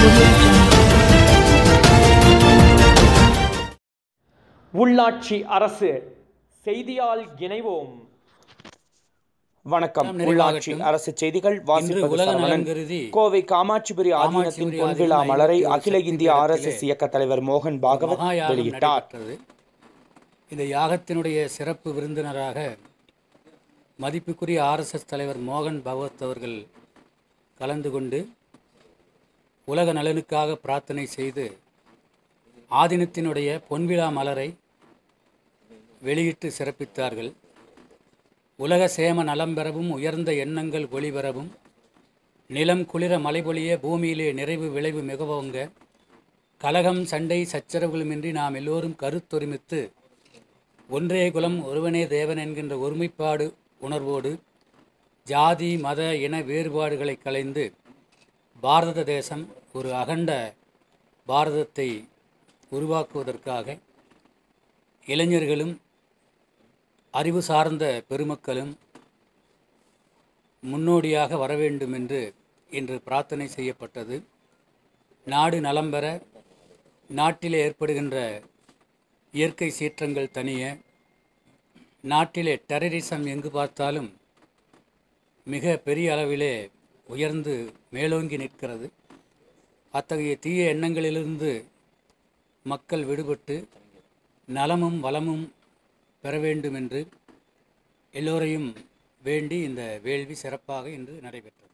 உள்ளாட்சி அரசு செய்தியால் இணைவோம். வணக்கம். உள்ளாட்சி அரசு செய்திகள் வாசிப்பது சரவணன். கோவை காமாட்சிபுரி ஆதீனத்தின் பொன்விழா மலரை அகில இந்திய RSS இயக்க தலைவர் மோகன் பாகவத் வெளியிட்டார். இந்த யாகத்தினுடைய சிறப்பு விருந்தினராக மதிப்புக்குரிய RSS தலைவர் மோகன் பாகவத் அவர்கள் கலந்து கொண்டு உலக நலனுக்காக பிரார்த்தனை செய்து ஆதீனத்தினுடைய பொன்விழா மலரை வெளியிட்டு சிறப்பித்தார்கள். உலக சேம நலம் பெறவும் உயர்ந்த எண்ணங்கள் ஒளிபெறவும் நிலம் குளிர மலைபொழிய பூமியிலே நிறைவு விளைவு மிகவோங்க கலகம் சண்டை சச்சரவுகளுமின்றி நாம் எல்லோரும் கருத்தொருமித்து ஒன்றே குலம் ஒருவனே தேவன் என்கின்ற ஒருமைப்பாடு உணர்வோடு ஜாதி மத இன வேறுபாடுகளை களைந்து பாரத தேசம் ஒரு அகண்ட பாரதத்தை உருவாக்குவதற்காக இளைஞர்களும் அறிவு சார்ந்த பெருமக்களும் முன்னோடியாக வர வேண்டும் என்று இன்று பிரார்த்தனை செய்யப்பட்டது. நாடு நலம் பெற, நாட்டிலே ஏற்படுகின்ற இயற்கை சீற்றங்கள் தணிய, நாட்டிலே டெரரிசம் எங்கு பார்த்தாலும் மிக பெரிய அளவிலே உயர்ந்து மேலோங்கி நிற்கிறது. அத்தகைய தீய எண்ணங்களிலிருந்து மக்கள் விடுபட்டு நலமும் வளமும் பெற வேண்டும் என்று எல்லோரையும் வேண்டி இந்த வேள்வி சிறப்பாக இன்று நடைபெற்றது.